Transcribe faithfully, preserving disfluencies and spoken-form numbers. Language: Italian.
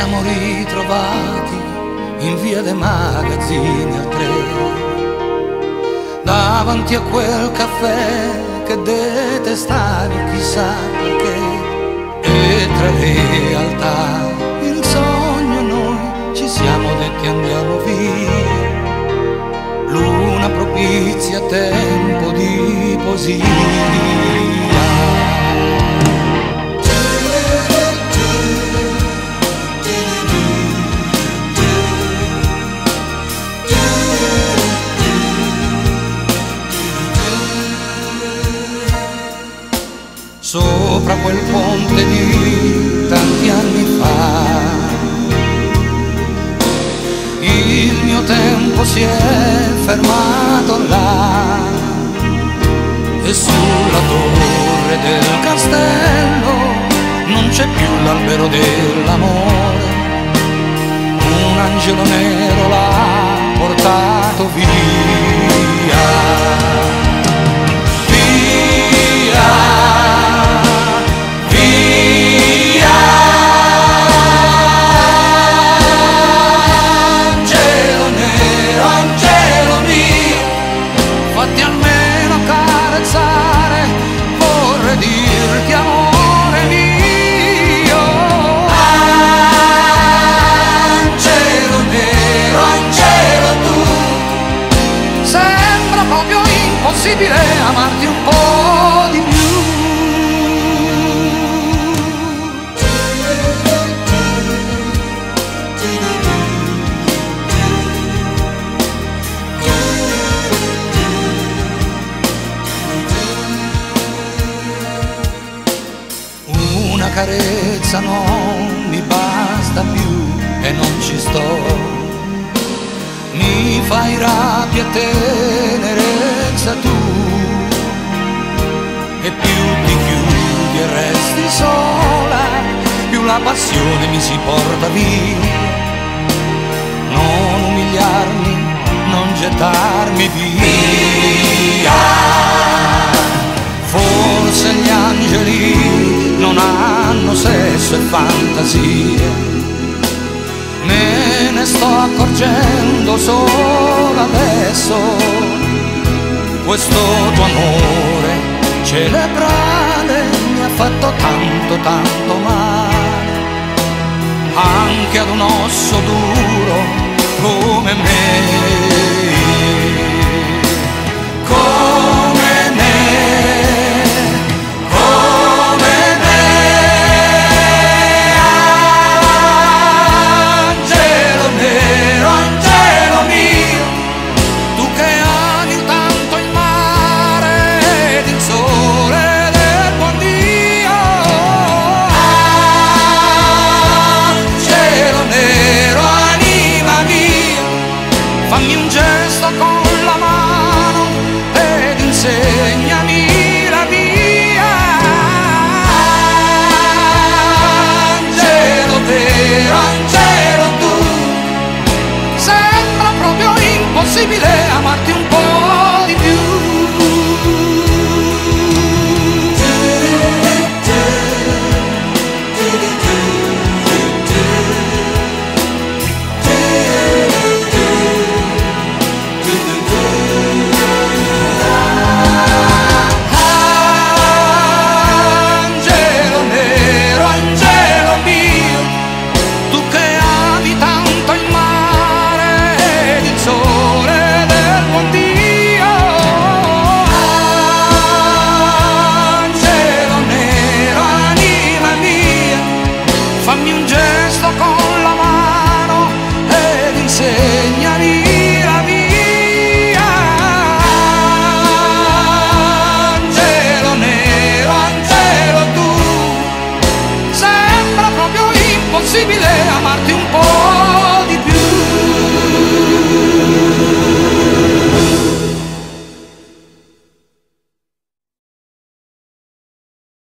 siamo ritrovati in via dei Magazzini al tre, davanti a quel caffè che detestavi chissà perché, e tra realtà il sogno noi ci siamo detti andiamo via, luna propizia, tempo di poesia. Sopra quel ponte di tanti anni fa, il mio tempo si è fermato là, e sulla torre del castello non c'è più l'albero dell'amore, un angelo nero l'ha portato via. Fatti almeno carezzare, vorrei dirti amore mio. Angelo nero, angelo tu, sembra proprio impossibile amarti un po' di più. Una carezza non mi basta più e non ci sto, mi fai rabbia e tenerezza tu, e più ti chiudi e resti sola, più la passione mi si porta via. Non umiliarmi, non gettarmi via, forse gli angeli non hanno sesso e fantasie, me ne sto accorgendo solo adesso. Questo tuo amore cerebrale mi ha fatto tanto tanto male, anche ad un osso duro come me.